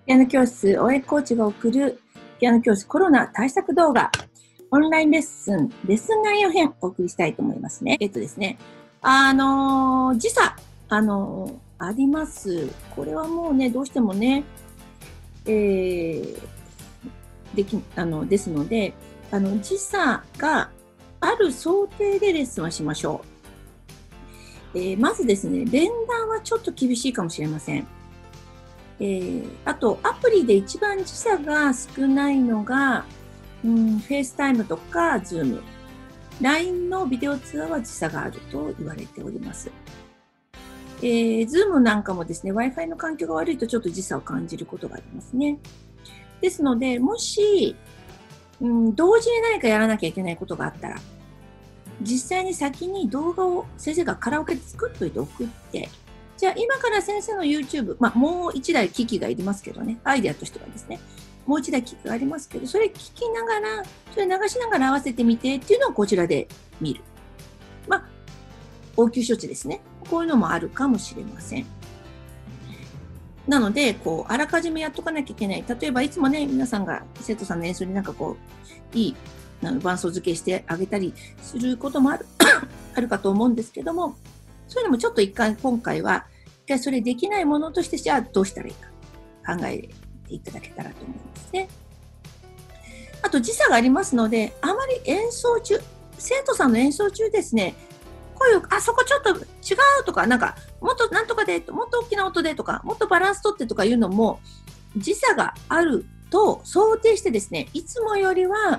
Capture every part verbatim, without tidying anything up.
ピアノ教室応援コーチが送るピアノ教室コロナ対策動画オンラインレッスンレッスン内容編をお送りしたいと思いますね。えっとですね、あのー、時差、あのー、あります。これはもうね、どうしてもね、えー、でき、あの、ですので、あの、時差がある想定でレッスンをしましょう。えー、まずですね、連弾はちょっと厳しいかもしれません。えー、あと、アプリで一番時差が少ないのが、うん、フェイスタイムとか、ズーム。ライン のビデオ通話は時差があると言われております。えー、ズームなんかもですね、Wi-Fi の環境が悪いとちょっと時差を感じることがありますね。ですので、もし、うん、同時に何かやらなきゃいけないことがあったら、実際に先に動画を先生がカラオケで作っといて送って、じゃあ今から先生の YouTube、まあもう一台機器がいりますけどね、アイデアとしてはですね、もう一台機器がありますけど、それ聞きながら、それ流しながら合わせてみてっていうのをこちらで見る。まあ、応急処置ですね。こういうのもあるかもしれません。なので、こう、あらかじめやっとかなきゃいけない。例えば、いつもね、皆さんが生徒さんの演奏になんかこう、いい伴奏付けしてあげたりすることもある、あるかと思うんですけども、そういうのもちょっと一回、今回は、一回それできないものとして、じゃあどうしたらいいか考えていただけたらと思いますね。あと、時差がありますので、あまり演奏中、生徒さんの演奏中ですね、声を、あそこちょっと違うとか、なんか、もっとなんとかで、もっと大きな音でとか、もっとバランス取ってとかいうのも、時差があると想定してですね、いつもよりは、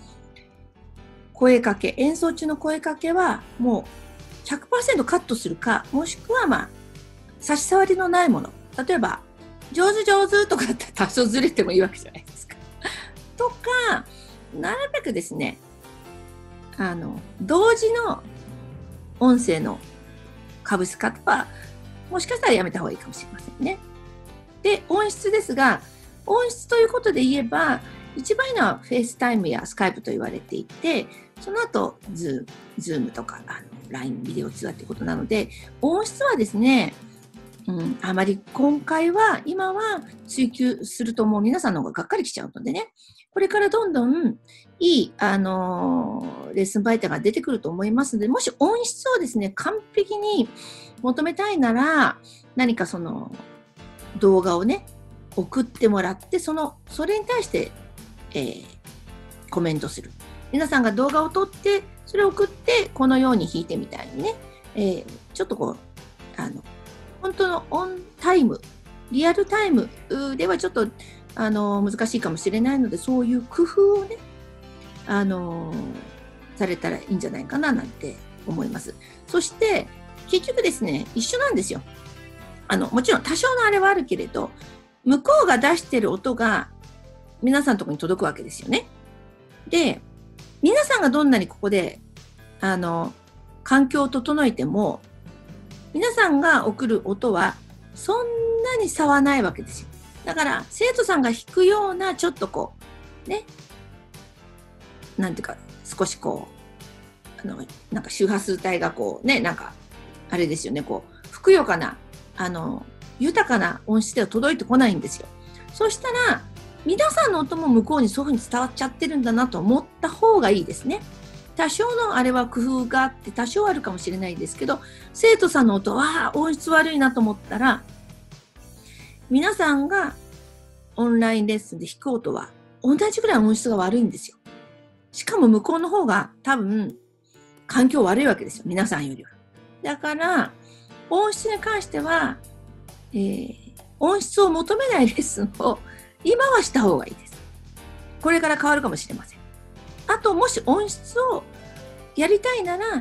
声かけ、演奏中の声かけは、もう ひゃくパーセント カットするか、もしくは、まあ、差し障りのないもの。例えば、上手上手とかだったら多少ずれてもいいわけじゃないですか。とか、なるべくですね、あの、同時の音声のかぶせ方は、もしかしたらやめた方がいいかもしれませんね。で、音質ですが、音質ということで言えば、一番いいのはフェイスタイムやスカイプと言われていて、その後、ズームとかあの ライン ビデオ通話ということなので、音質はですね、うん、あまり今回は、今は追求するともう皆さんの方ががっかりきちゃうのでね、これからどんどんいい、あのー、レッスン媒体が出てくると思いますので、もし音質をですね、完璧に求めたいなら、何かその動画をね、送ってもらって、その、それに対して、えー、コメントする。皆さんが動画を撮って、それを送って、このように弾いてみたいにね、えー、ちょっとこう、あの、本当のオンタイム、リアルタイムではちょっとあの難しいかもしれないので、そういう工夫をね、あのされたらいいんじゃないかななんて思います。そして結局ですね、一緒なんですよ。あのもちろん多少のあれはあるけれど、向こうが出してる音が皆さんのところに届くわけですよね。で、皆さんがどんなにここであの環境を整えても、皆さんが送る音はそんなに差はないわけですよ。だから生徒さんが弾くようなちょっとこうね、なんていうか少しこうあのなんか周波数帯がこうね、なんかあれですよね、こうふくよかなあの豊かな音質では届いてこないんですよ。そしたら皆さんの音も向こうにそういうふうに伝わっちゃってるんだなと思った方がいいですね。多少のあれは工夫があって多少あるかもしれないですけど、生徒さんの音は音質悪いなと思ったら、皆さんがオンラインレッスンで弾く音は同じぐらい音質が悪いんですよ。しかも向こうの方が多分環境悪いわけですよ、皆さんよりは。だから音質に関しては、えー、音質を求めないレッスンを今はした方がいいです。これから変わるかもしれません。あと、もし音質をやりたいなら、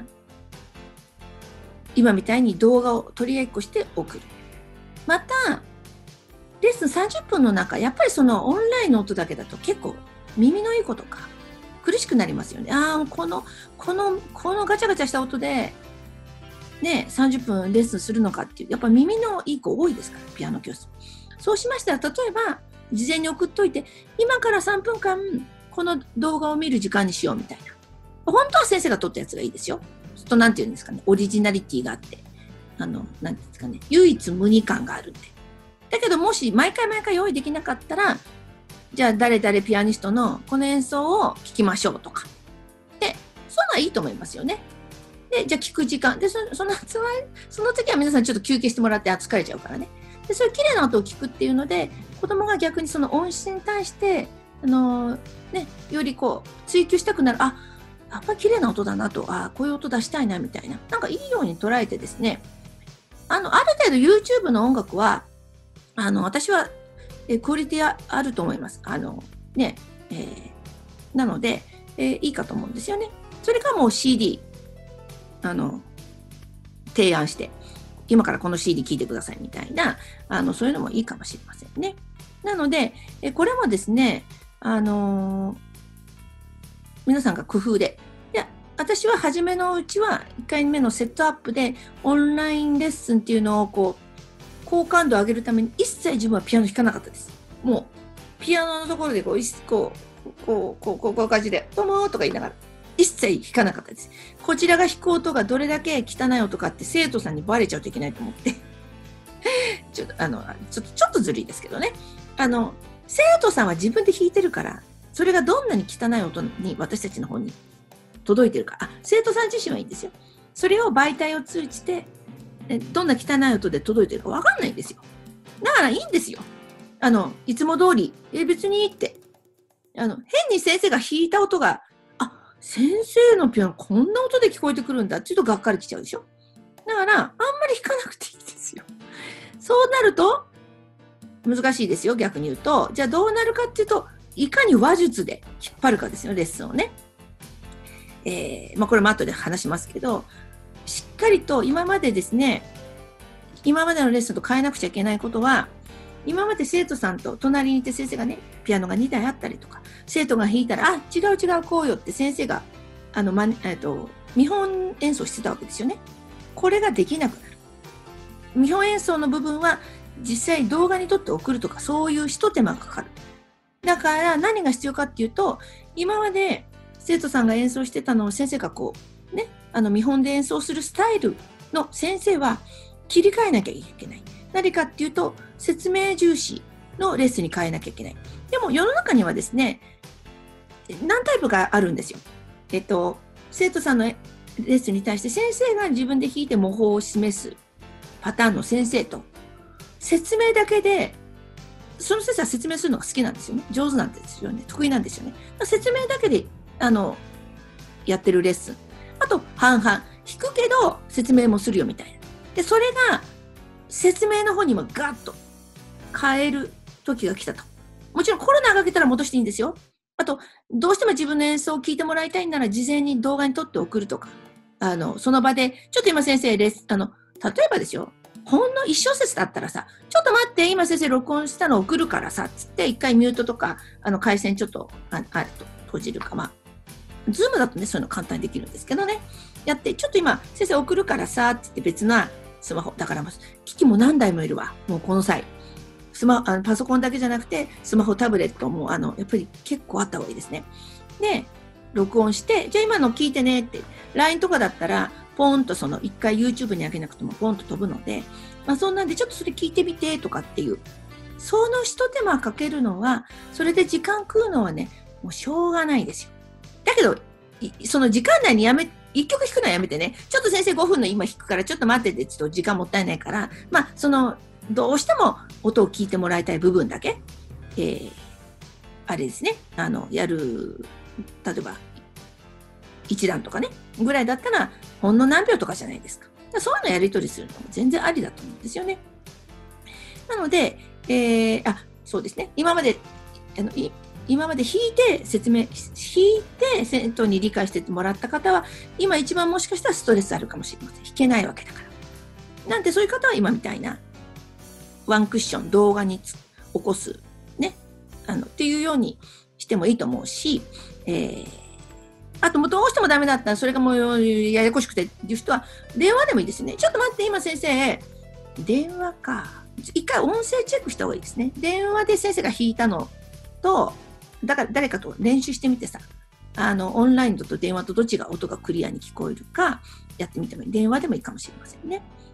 今みたいに動画を取り合いっこして送る。また、レッスンさんじゅっぷんの中、やっぱりそのオンラインの音だけだと結構耳のいい子とか苦しくなりますよね。ああ、この、この、このガチャガチャした音で、ね、さんじゅっぷんレッスンするのかっていう、やっぱ耳のいい子多いですから、ピアノ教室。そうしましたら、例えば、事前に送っといて、今からさんぷんかん、この動画を見る時間にしようみたいな。本当は先生が撮ったやつがいいですよ。ちょっとなんていうんですかね、オリジナリティがあって、あの、なんていうんですかね、唯一無二感があるんで。だけけどもし毎回毎回用意できなかったら、じゃあ誰々ピアニストのこの演奏を聴きましょうとか。で、そんなんいいと思いますよね。で、じゃあ聞く時間。で、そその、その時は皆さんちょっと休憩してもらって疲れちゃうからね。で、そういう綺麗な音を聞くっていうので、子供が逆にその音質に対して、あのー、ね、よりこう、追求したくなる。あ、やっぱり綺麗な音だなと、あ、こういう音出したいなみたいな。なんかいいように捉えてですね、あの、ある程度 YouTube の音楽は、あの、私は、えクオリティあると思います。あの、ね、えー、なので、えー、いいかと思うんですよね。それかもう シーディー、あの、提案して、今からこの シーディー 聴いてくださいみたいな、あの、そういうのもいいかもしれませんね。なので、えこれもですね、あのー、皆さんが工夫で、いや、私は初めのうちはいっかいめのセットアップで、オンラインレッスンっていうのをこう、好感度を上げるために一切自分はピアノ弾かなかったです。もう、ピアノのところでこう、こう、こう、こう、こう、こういう感じで、どうもーとか言いながら、一切弾かなかったです。こちらが弾く音がどれだけ汚い音かって生徒さんにバレちゃうといけないと思って。ちょっと、あの、ちょっと、ちょっとずるいですけどね。あの、生徒さんは自分で弾いてるから、それがどんなに汚い音に私たちの方に届いてるか。あ、生徒さん自身はいいんですよ。それを媒体を通じて、どんな汚い音で届いてるかわかんないんですよ。だからいいんですよ。あの、いつも通り、え、別にいいって。あの、変に先生が弾いた音が、あ、先生のピアノこんな音で聞こえてくるんだって言うとがっかりきちゃうでしょ。だから、あんまり弾かなくていいですよ。そうなると、難しいですよ、逆に言うと。じゃあどうなるかっていうと、いかに話術で引っ張るかですよ、レッスンをね。えー、まあこれも後で話しますけど、しっかりと今までですね、今までのレッスンと変えなくちゃいけないことは、今まで生徒さんと隣にいて先生がね、ピアノがにだいあったりとか、生徒が弾いたら、あ、違う違うこうよって先生が、あの、ま、えっと、見本演奏してたわけですよね。これができなくなる。見本演奏の部分は、実際動画に撮って送るとか、そういう一手間がかかる。だから何が必要かっていうと、今まで生徒さんが演奏してたのを先生がこう、ね、あの見本で演奏するスタイルの先生は切り替えなきゃいけない。何かっていうと、説明重視のレッスンに変えなきゃいけない。でも世の中にはですね、何タイプがあるんですよ。えっと、生徒さんのレッスンに対して先生が自分で弾いて模倣を示すパターンの先生と、説明だけで、その先生は説明するのが好きなんですよね。上手なんですよね。得意なんですよね。説明だけで、あの、やってるレッスン。あと、半々。弾くけど、説明もするよみたいな。で、それが、説明の方にもガッと変える時が来たと。もちろんコロナが明けたら戻していいんですよ。あと、どうしても自分の演奏を聞いてもらいたいなら、事前に動画に撮って送るとか。あの、その場で、ちょっと今先生レッスン、あの、例えばですよ。ほんの一小節だったらさ、ちょっと待って、今先生録音したの送るからさ、つって一回ミュートとか、あの、回線ちょっと、あ、あと閉じるか、まあ、ズームだとね、そういうの簡単にできるんですけどね。やって、ちょっと今、先生送るからさ、つって別なスマホ、だから機器も何台もいるわ、もうこの際。スマあのパソコンだけじゃなくて、スマホ、タブレットも、あの、やっぱり結構あった方がいいですね。で、録音して、じゃあ今の聞いてねって、ライン とかだったら、ポーンとその一回 YouTube に上げなくてもポーンと飛ぶので、まあそんなんでちょっとそれ聞いてみてとかっていう、その一手間かけるのは、それで時間食うのはね、もうしょうがないですよ。だけど、その時間内にやめ、一曲弾くのはやめてね、ちょっと先生ごふんの今弾くからちょっと待ってて、ちょっと時間もったいないから、まあその、どうしても音を聞いてもらいたい部分だけ、えー、あれですね、あの、やる、例えば、一段とかね、ぐらいだったら、ほんの何秒とかじゃないですか。そういうのやり取りするのも全然ありだと思うんですよね。なので、えー、あ、そうですね。今まで、あの今まで弾いて説明、弾いて生徒に理解してもらった方は、今一番もしかしたらストレスあるかもしれません。弾けないわけだから。なんてそういう方は今みたいな、ワンクッション動画に起こす、ね、あの、っていうようにしてもいいと思うし、えーあと、もうどうしてもダメだったら、それがもうややこしくてっていう人は、電話でもいいですね。ちょっと待って、今先生、電話か。一回音声チェックした方がいいですね。電話で先生が弾いたのと、だから誰かと練習してみてさ、あの、オンラインだと電話とどっちが音がクリアに聞こえるか、やってみてもいい。電話でもいいかもしれませんね。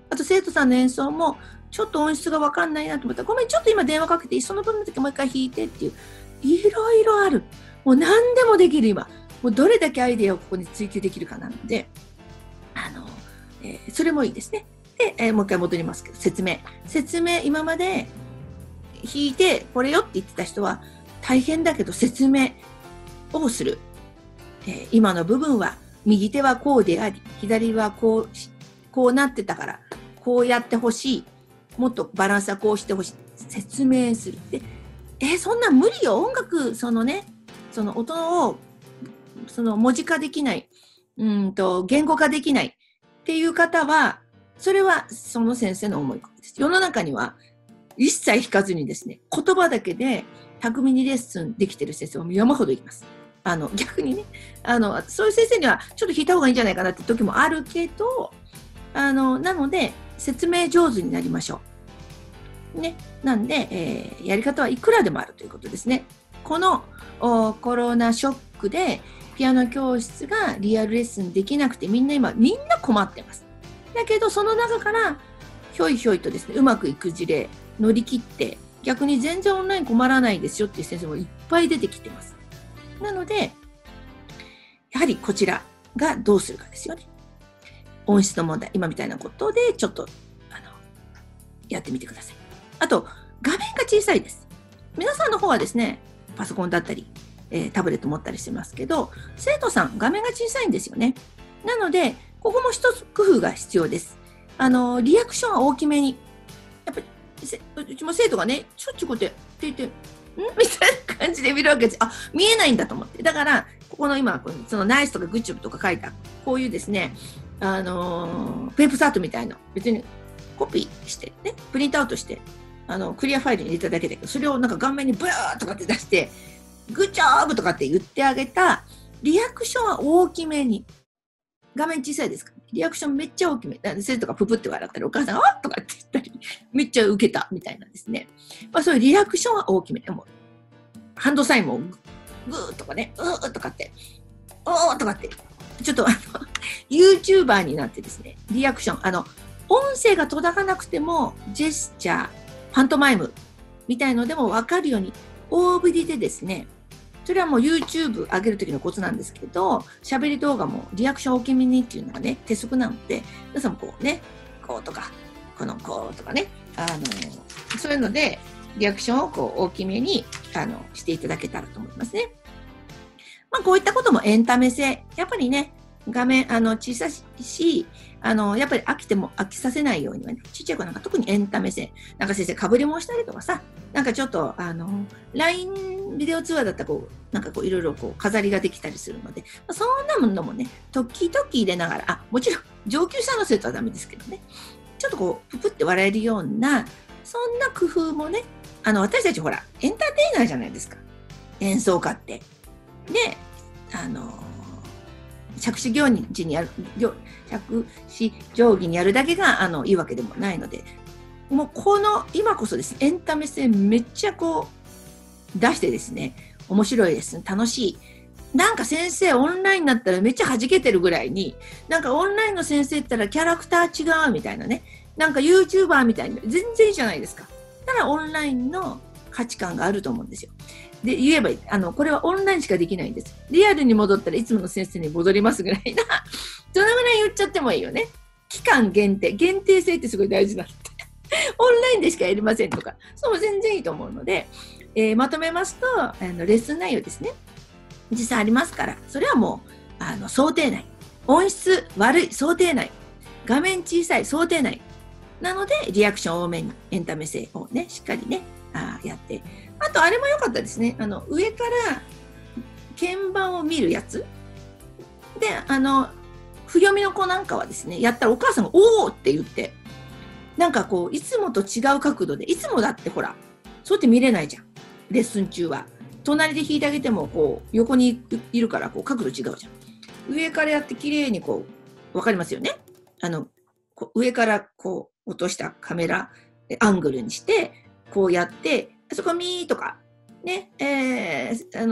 あと生徒さんの演奏もちょっと音質が分かんないなと思ったら、ごめん、ちょっと今電話かけて、その分の時もう一回弾いてっていう、いろいろある。もう何でもできる今。もうどれだけアイデアをここに追求できるかなので、あの、えー、それもいいですね。で、えー、もう一回戻りますけど、説明。説明、今まで弾いてこれよって言ってた人は大変だけど説明をする。えー、今の部分は右手はこうであり、左はこう、こうなってたから、こうやってほしい。もっとバランスはこうしてほしい。説明する。で、えー、そんな無理よ。音楽、そのね、その音を、その文字化できない、うんと、言語化できないっていう方は、それはその先生の思い込みです。世の中には一切弾かずにですね、言葉だけで巧みにレッスンできてる先生も山ほどいます。あの、逆にね、あの、そういう先生にはちょっと弾いた方がいいんじゃないかなって時もあるけど、あの、なので、説明上手になりましょう。ね。なんで、えー、やり方はいくらでもあるということですね。このコロナショックで、ピアノ教室がリアルレッスンできなくて、みんな今、みんな困ってます。だけど、その中から、ひょいひょいとですね、うまくいく事例、乗り切って、逆に全然オンライン困らないですよっていう先生もいっぱい出てきてます。なので、やはりこちらがどうするかですよね。音質の問題、今みたいなことで、ちょっと、あの、やってみてください。あと、画面が小さいです。皆さんの方はですね、パソコンだったり、えー、タブレット持ったりしてますけど、生徒さん、画面が小さいんですよね。なので、ここも一つ工夫が必要です。あの、リアクションは大きめに。やっぱり、うちも生徒がね、ちょっちゅうこうやって言って、んみたいな感じで見るわけです。あ、見えないんだと思って。だから、ここの今、そのナイスとかグッジョブとか書いた、こういうですね、あのー、ペープサートみたいな、別にコピーしてね、プリントアウトして、あの、クリアファイルに入れただけだけど、それをなんか顔面にブーとかって出して、グッジョブとかって言ってあげた、リアクションは大きめに。画面小さいですから、ね、リアクションめっちゃ大きめ。生徒がププって笑ったり、お母さんがあっとかって言ったり、めっちゃ受けたみたいなんですね。まあそういうリアクションは大きめ。でもハンドサインもグーとかね、うーとかって、おーとかって、ちょっとあの、YouTuber になってですね、リアクション、あの、音声が届かなくても、ジェスチャー、パントマイムみたいのでも分かるように、大振りでですね、それはもう YouTube 上げるときのコツなんですけど、喋り動画もリアクション大きめにっていうのがね、鉄則なので、皆さんもこうね、こうとか、このこうとかね、あの、そういうので、リアクションをこう大きめに、あの、していただけたらと思いますね。まあ、こういったこともエンタメ性。やっぱりね、画面、あの、小さいし、あの、やっぱり飽きても飽きさせないようにはね、ちっちゃい子なんか特にエンタメ性。なんか先生、かぶりもしたりとかさ、なんかちょっと、あの、ライン ビデオ通話だったらこう、なんかこう、いろいろこう、飾りができたりするので、まあ、そんなものもね、時々入れながら、あ、もちろん、上級者の生徒はダメですけどね、ちょっとこう、ぷぷって笑えるような、そんな工夫もね、あの、私たちほら、エンターテイナーじゃないですか。演奏家って。で、あの、着手行事にやる、着手定規にやるだけが、あの、いいわけでもないので、もうこの、今こそですね、エンタメ性めっちゃこう、出してですね、面白いです。楽しい。なんか先生オンラインになったらめっちゃ弾けてるぐらいに、なんかオンラインの先生ったらキャラクター違うみたいなね、なんか YouTuber みたいな、全然いいじゃないですか。ただオンラインの価値観があると思うんですよ。で、言えばいい。あの、これはオンラインしかできないんです。リアルに戻ったらいつもの先生に戻りますぐらいな、そのぐらい言っちゃってもいいよね。期間限定、限定性ってすごい大事なんで。オンラインでしかやりませんとか、そう全然いいと思うので、えー、まとめますと、あの、レッスン内容ですね。実際ありますから、それはもう、あの、想定内。音質悪い、想定内。画面小さい、想定内。なので、リアクション多めに、エンタメ性をね、しっかりね、あやって。あと、あれも良かったですね。あの、上から鍵盤を見るやつ。で、あの、不読みの子なんかはですね、やったらお母さんが、おーって言って、なんかこう、いつもと違う角度で、いつもだってほら、そうやって見れないじゃん。レッスン中は。隣で弾いてあげても、こう、横にいるから、こう、角度違うじゃん。上からやって綺麗にこう、わかりますよね。あの、こう上からこう、落としたカメラ、アングルにして、こうやって、そこミーとか、ね、えー、あの、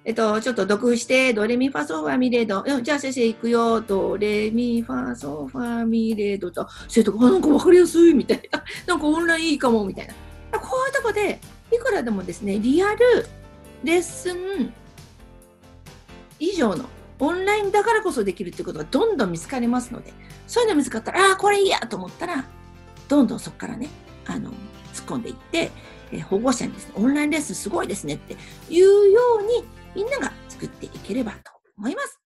えっと、ちょっと読譜して、ドレミファソファミレド。じゃあ先生行くよ。ドレミファソファミレドと、生徒がなんかわかりやすいみたいな。なんかオンラインいいかもみたいな。こういうとこで、いくらでもですね、リアルレッスン以上のオンラインだからこそできるっていうことがどんどん見つかりますので、そういうの見つかったら、ああ、これいいやと思ったら、どんどんそこからね、あの、突っ込んでいって、えー、保護者にですね、オンラインレッスンすごいですねっていうように、みんなが作っていければと思います。